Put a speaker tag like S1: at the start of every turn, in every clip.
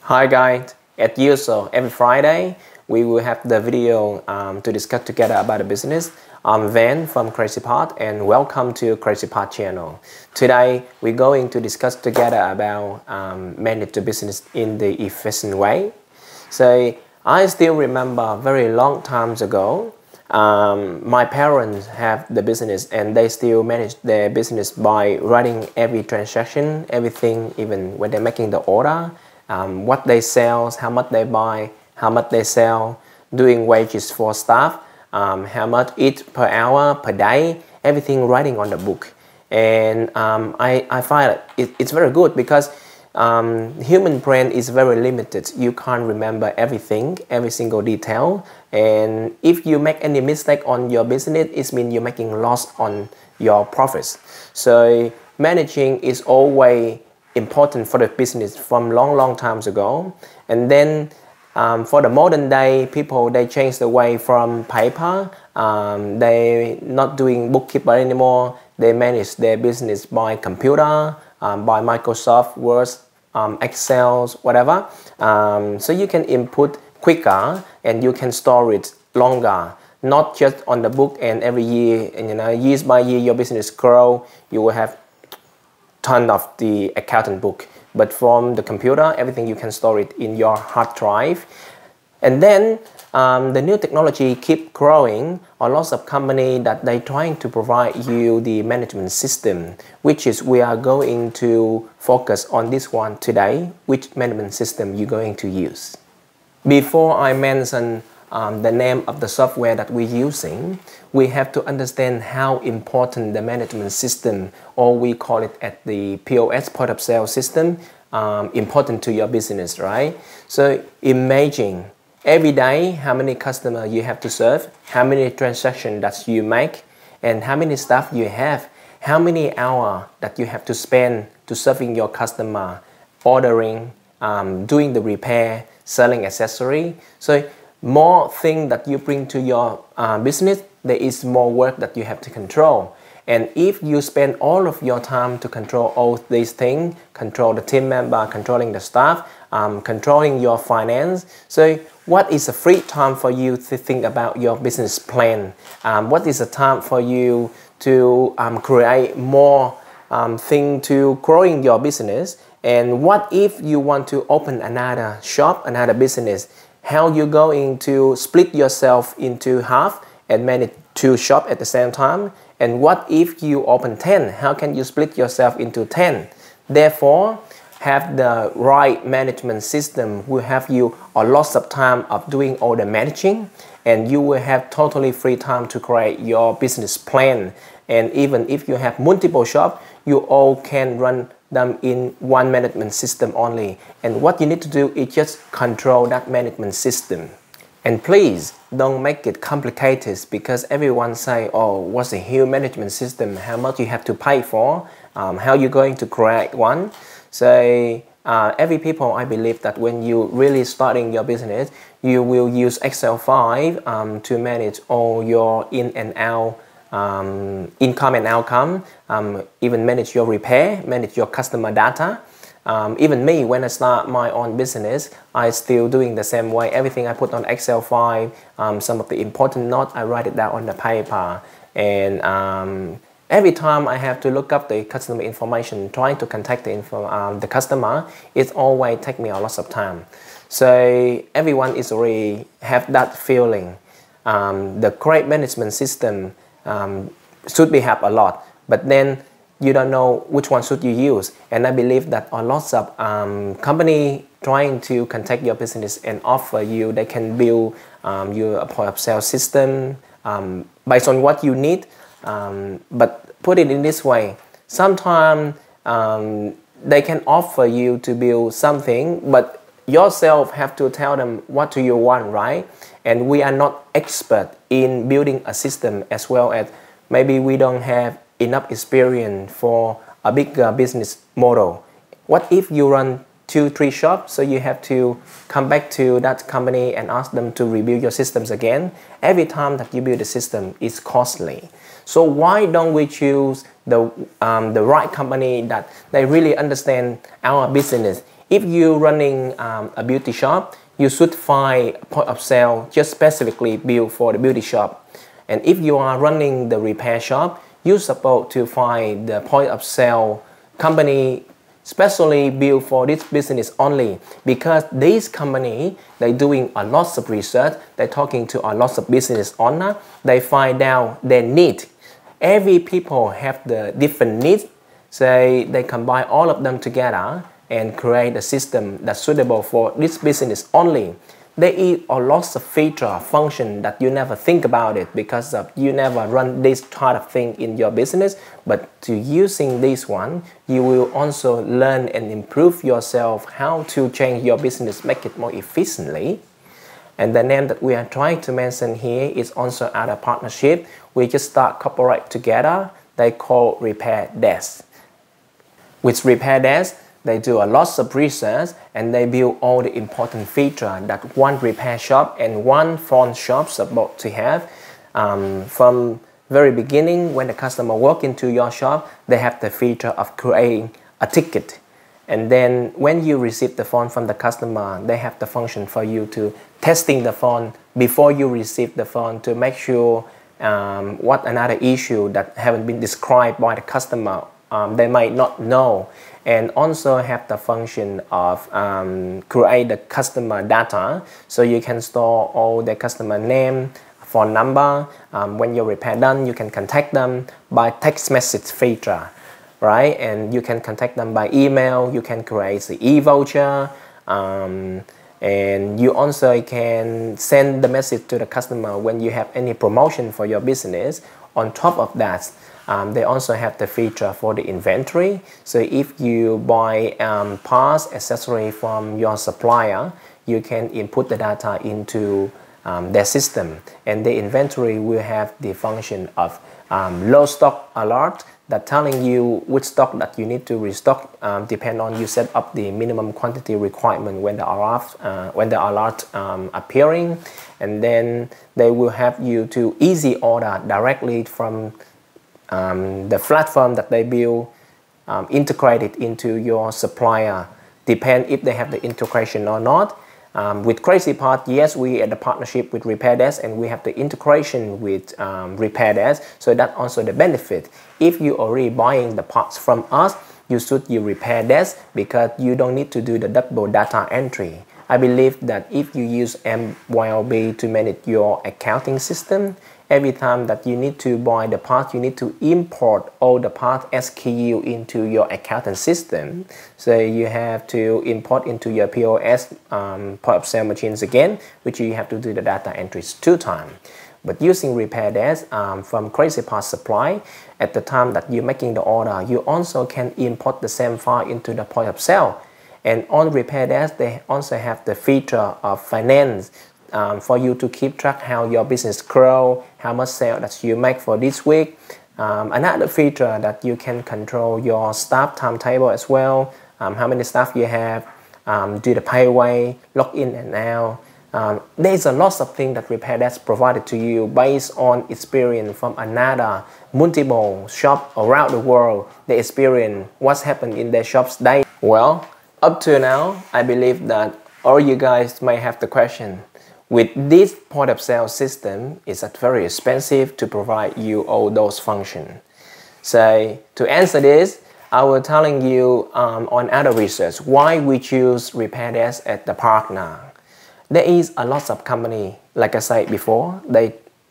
S1: Hi guys, as usual, every Friday we will have the video to discuss together about the business. I'm Van from Crazy Pot and welcome to Crazy Pot channel. Today we're going to discuss together about manage the business in the efficient way. So I still remember very long times ago, my parents have the business and they still manage their business by writing every transaction, everything, even when they're making the order. What they sell, how much they buy, how much they sell, doing wages for staff, how much each per hour, per day, everything writing on the book. And I find it's very good because human brain is very limited. You can't remember everything, every single detail. And if you make any mistake on your business, it means you're making loss on your profits. So managing is always important for the business from long times ago. And then for the modern day people, they change the way from paper. They not doing bookkeeper anymore. They manage their business by computer, by Microsoft Word, Excel, whatever. So you can input quicker and you can store it longer, not just on the book. And every year, and years by year, your business grow. You will have ton of the accountant book, but from the computer, everything you can store it in your hard drive. And then the new technology keep growing. A lot of company that they trying to provide you the management system, which is we are going to focus on this one today. Which management system you're going to use? Before I mention the name of the software that we're using, we have to understand how important the management system, or we call it at the POS, point of sale system, important to your business, right? So imagine every day how many customers you have to serve, how many transactions that you make, and how many staff you have, how many hours that you have to spend to serving your customer, ordering, doing the repair, selling accessory. So more things that you bring to your business, there is more work that you have to control. And if you spend all of your time to control all these things, control the team member, controlling the staff, controlling your finance, so what is a free time for you to think about your business plan? What is the time for you to create more things to growing your business? And what if you want to open another shop, another business? How you going to split yourself into half and manage 2 shops at the same time? And what if you open 10? How can you split yourself into 10? Therefore, have the right management system will have you a lot of time of doing all the managing, and you will have totally free time to create your business plan. And even if you have multiple shops, you all can run them in one management system only. And what you need to do is just control that management system. And please don't make it complicated, because everyone say, oh, what's a huge management system? How much you have to pay for? How you going to create one? So every people, I believe that when you really starting your business, you will use Excel 5 to manage all your in and out income and outcome, even manage your repair, manage your customer data. Even me, when I start my own business, I still doing the same way. Everything I put on Excel 5, some of the important notes, I write it down on the paper. And every time I have to look up the customer information, trying to contact the customer, it always take me a lot of time. So everyone is already have that feeling. The great management system should be help a lot, but then you don't know which one should you use. And I believe that a lot of company trying to contact your business and offer you, they can build you a point of sale system based on what you need. But put it in this way, sometimes they can offer you to build something, but yourself have to tell them what do you want, right? And we are not expert in building a system, as well as maybe we don't have enough experience for a big business model. What if you run 2-3 shops, so you have to come back to that company and ask them to rebuild your systems again? Every time that you build a system is costly. So why don't we choose the right company that they really understand our business? If you're running a beauty shop, you should find a point of sale just specifically built for the beauty shop. And if you are running the repair shop, you're supposed to find the point of sale company specially built for this business only, because this company, they're doing a lot of research, they're talking to a lot of business owner, they find out their need. Every people have the different needs, so they combine all of them together and create a system that's suitable for this business only. They eat a lot of feature function that you never think about it because of you never run this kind of thing in your business. But to using this one, you will also learn and improve yourself how to change your business, make it more efficiently. And the name that we are trying to mention here is also other partnership. We just start cooperate together. They call Repair Desk. With Repair Desk, they do a lot of research and they build all the important features that one repair shop and one phone shop supposed to have. From very beginning, when the customer walk into your shop, they have the feature of creating a ticket. And then when you receive the phone from the customer, they have the function for you to testing the phone before you receive the phone to make sure what another issue that haven't been described by the customer they might not know. And also have the function of create the customer data, so you can store all the customer name, phone number. When your repair done, you can contact them by text message feature, right? And you can contact them by email. You can create the e-voucher, and you also can send the message to the customer when you have any promotion for your business. On top of that, they also have the feature for the inventory. So if you buy parts, accessory from your supplier, you can input the data into their system. And the inventory will have the function of low stock alert that telling you which stock that you need to restock, depend on you set up the minimum quantity requirement when the alert appearing. And then they will have you to easy order directly from the platform that they build, integrated into your supplier. Depend if they have the integration or not. With Crazy Part, yes, we are the partnership with Repair Desk and we have the integration with Repair Desk, so that's also the benefit. If you already buying the parts from us, you should use Repair Desk because you don't need to do the double data entry. I believe that if you use MYOB to manage your accounting system, every time that you need to buy the part, you need to import all the part SKU into your accounting system. So you have to import into your POS point of sale machines again, which you have to do the data entries 2 times. But using Repair Desk from Crazy Part Supply, at the time that you're making the order, you also can import the same file into the point of sale. And on Repair Desk, they also have the feature of finance for you to keep track how your business grow, how much sale that you make for this week. Another feature that you can control your staff timetable as well, how many staff you have, do the payway, log in and out. There's a lot of things that Repair Desk provided to you based on experience from another multiple shop around the world. They experience what's happened in their shops daily. Well, up to now, I believe that all you guys may have the question. With this point of sale system, it's very expensive to provide you all those functions. So to answer this, I will telling you on other research why we choose Repair Desk as the partner. There is a lot of company, like I said before, they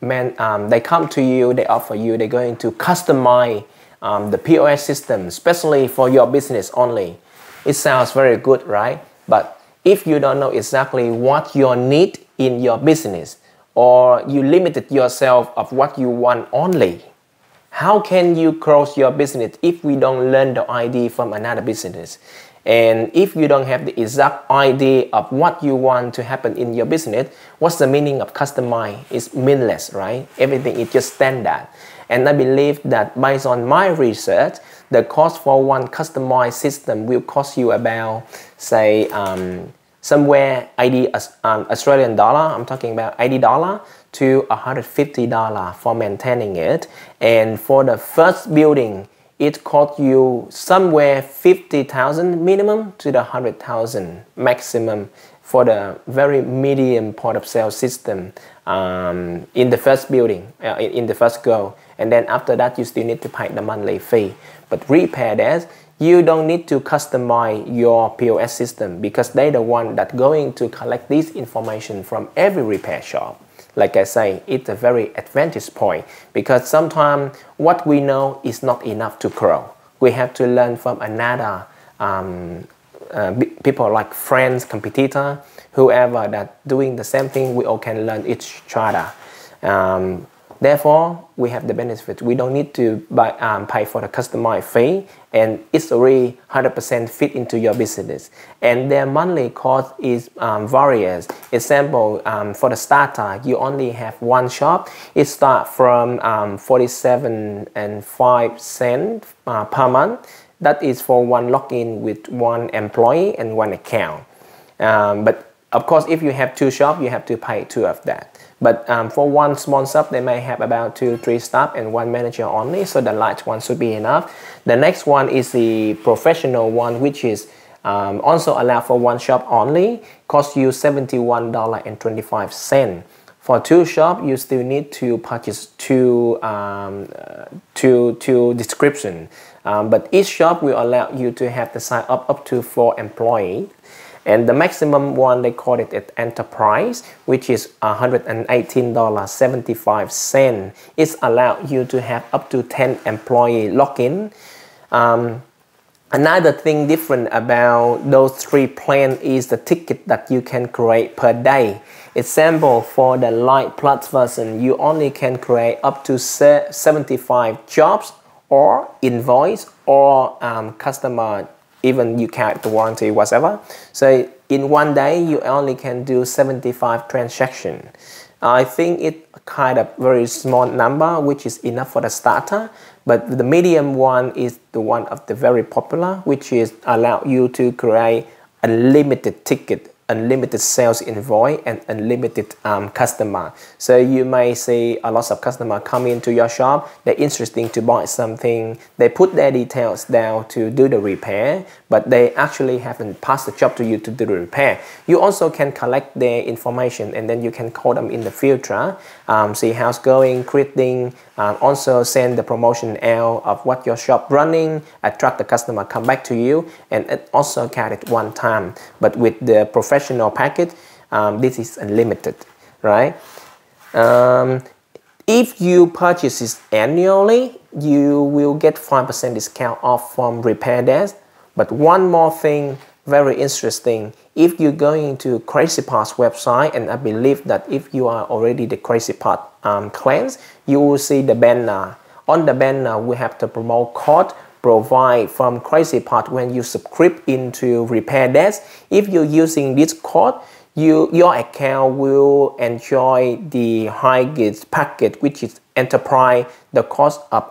S1: come to you, they offer you, they're going to customize the POS system, especially for your business only. It sounds very good, right? But if you don't know exactly what you need in your business, or you limited yourself of what you want only, how can you close your business if we don't learn the idea from another business? And if you don't have the exact idea of what you want to happen in your business, what's the meaning of customize? It's meaningless, right? Everything is just standard. And I believe that based on my research, the cost for one customized system will cost you about, say, somewhere 80 Australian dollar. I'm talking about $80 to $150 for maintaining it. And for the first building, it costs you somewhere 50,000 minimum to the 100,000 maximum for the very medium point of sale system in the first building, in the first go. And then after that, you still need to pay the monthly fee. But repair desk, you don't need to customize your POS system because they're the one that going to collect this information from every repair shop. Like I say, it's a very advantage point because sometimes what we know is not enough to grow. We have to learn from another people like friends, competitor, whoever that doing the same thing. We all can learn each other. Therefore, we have the benefit. We don't need to pay for the customized fee, and it's already 100% fit into your business. And their monthly cost is various. Example, for the starter, you only have one shop. It starts from 47.05 cents per month. That is for one login with one employee and one account. But of course, if you have two shops, you have to pay two of that. But for one small shop, they may have about 2-3 staff and one manager only, so the large one should be enough. The next one is the professional one, which is also allowed for one shop only, cost you $71.25. For two shops, you still need to purchase two description. But each shop will allow you to have the sign up to 4 employees. And the maximum one, they call it at enterprise, which is $118.75. It's allowed you to have up to 10 employee login. Another thing different about those 3 plans is the ticket that you can create per day. Example, for the Light Plus version, you only can create up to 75 jobs or invoice or customer, even you count the warranty, whatever. So in one day, you only can do 75 transactions. I think it's kind of very small number, which is enough for the starter. But the medium one is the one of the very popular, which is allow you to create unlimited ticket, unlimited sales invoice, and unlimited customer. So you may see a lot of customers come into your shop. They're interested to buy something. They put their details down to do the repair, but they actually haven't passed the job to you to do the repair. You also can collect their information, and then you can call them in the future, see how's going, greeting, also send the promotion out of what your shop running, attract the customer come back to you, and it also count it one time. But with the professional package, this is unlimited, right? If you purchase this annually, you will get 5% discount off from repair desk. But one more thing, very interesting, if you're going to Crazy Part's website, and I believe that if you are already the Crazy Part clients, you will see the banner. On the banner, we have the promo code provide from Crazy Part when you subscribe into repair desk. If you're using this code, your account will enjoy the highest package, which is enterprise, the cost of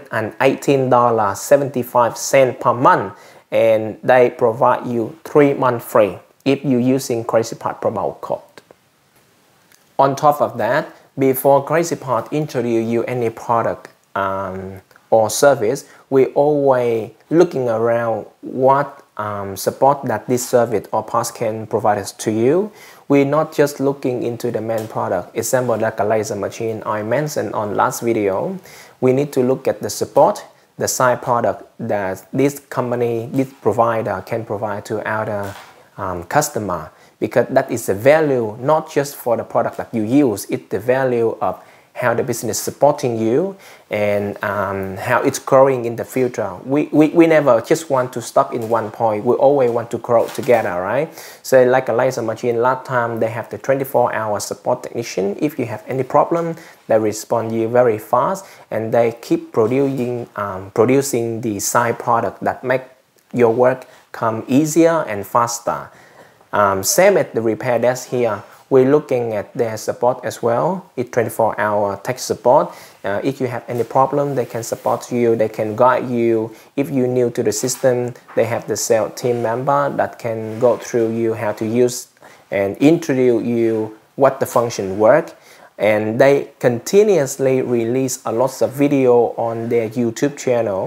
S1: $118.75 per month, and they provide you 3 months free if you're using Crazy Part promo code. On top of that, before Crazy Part introduce you any product or service, we always looking around what support that this service or POS can provide us to you. We're not just looking into the main product. Example, like a laser machine I mentioned on last video. We need to look at the support, the side product that this company, this provider can provide to our customer, because that is the value not just for the product that you use, it's the value of how the business is supporting you and how it's growing in the future. We never just want to stop in one point. We always want to grow together, right? So like a laser machine, last time they have the 24-hour support technician. If you have any problem, they respond you very fast, and they keep producing the side product that make your work come easier and faster. Same at the repair desk here. We're looking at their support as well. It's 24-hour tech support. If you have any problem, they can support you. They can guide you. If you're new to the system, they have the sales team member that can go through you how to use and introduce you what the function work. And they continuously release a lot of video on their YouTube channel.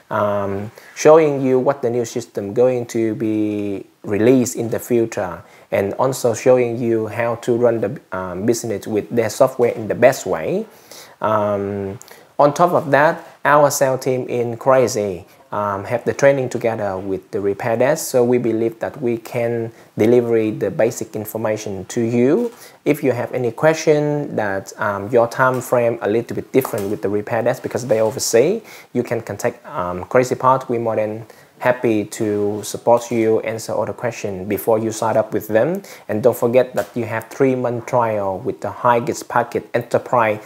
S1: showing you what the new system going to be released in the future, and also showing you how to run the business with their software in the best way. On top of that, our sales team in Crazy have the training together with the repair desk, so we believe that we can deliver the basic information to you. If you have any question that your time frame a little bit different with the repair desk because they oversee, you can contact Crazy Part. We're more than happy to support you, answer all the questions before you sign up with them. And don't forget that you have 3-month trial with the highest packet enterprise,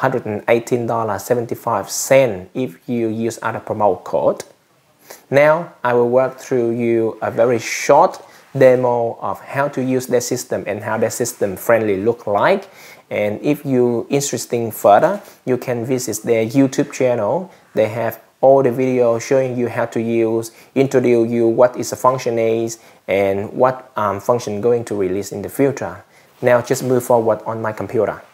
S1: $118.75 if you use our promo code. Now I will walk through you a very short demo of how to use their system and how their system friendly look like. And if you interested further, you can visit their YouTube channel. They have all the videos showing you how to use, introduce you what is a function is and what function going to release in the future. Now just move forward on my computer.